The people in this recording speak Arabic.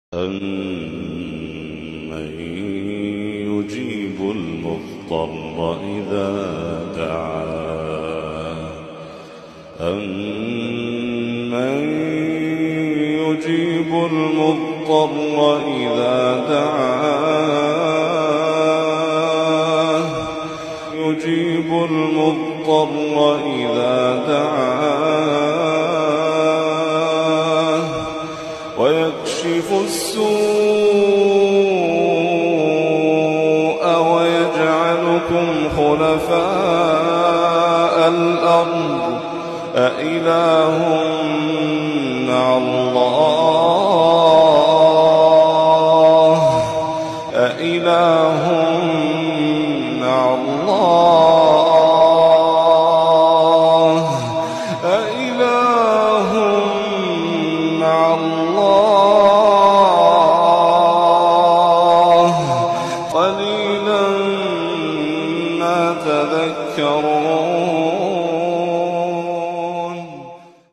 أَمَّن يُجِيبُ الْمُضْطَرَّ إِذَا دَعَاهُ أَمَّن يُجِيبُ الْمُضْطَرَّ إِذَا دَعَاهُ يُجِيبُ الْمُضْطَرَّ إِذَا دَعَاهُ وَيَكْشِفُ السُّوءَ وَيَجْعَلُكُمْ خُلَفَاءَ الْأَرْضِ أَإِلَٰهٌ مَّعَ اللَّهِ أَإِلَٰهٌ مَّعَ اللَّهِ أَإِلَٰهٌ مَّعَ اللَّهِ قَلِيلًا مَّا تَذَكَّرُونَ